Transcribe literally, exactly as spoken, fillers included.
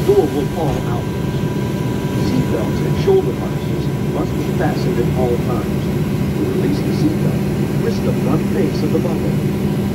door will fall outwards. Seatbelts and shoulder harnesses must be fastened at all times. To release the seatbelt, twist the front face of the bundle.